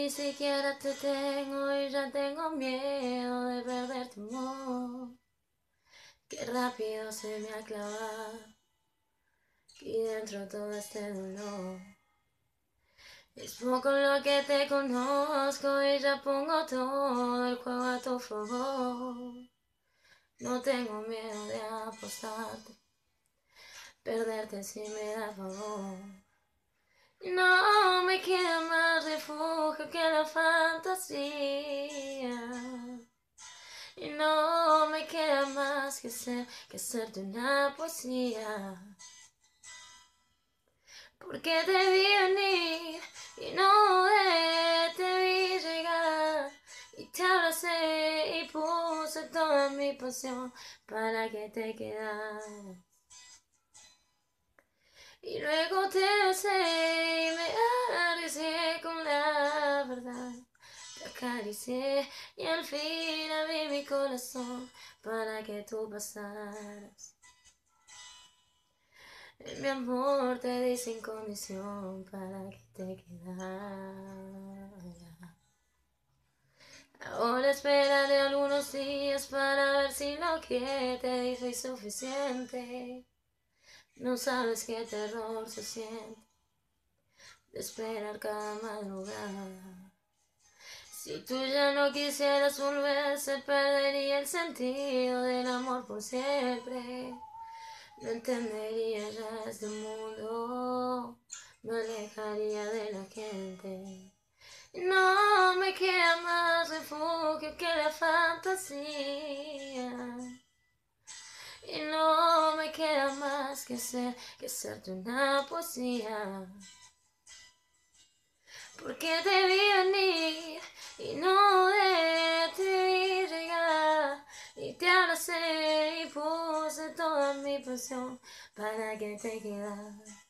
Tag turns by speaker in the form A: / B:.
A: ni siquiera te tengo y ya tengo miedo de perder tu amor. Qué rápido se me ha clavado y dentro todo este dolor. Es poco lo que te conozco y ya pongo todo el juego a tu favor. No tengo miedo de apostarte, perderte si me da pavor. No me queda más refugio que la fantasía. Y no me queda más que hacerte una poesía. Porque te vi venir y no te vi llegar. Y te abracé y puse toda mi pasión para que te quedaras. Y luego te besé y me arriesgué con la verdad. Te acaricié y al fin abrí mi corazón para que tú pasaras. Mi amor te di sin condición para que te quedaras. Ahora esperaré algunos días para ver si lo que te di fue suficiente. No sabes qué terror se siente de esperar cada madrugada. Si tú ya no quisieras volver, se perdería el sentido del amor por siempre. No entendería ya este mundo, me alejaría de la gente. No me queda más refugio que la fantasía. Y no me queda más que hacerte una poesía. Porque te vi venir y no te vi llegar. Y te abracé y puse toda mi pasión para que te quedaras.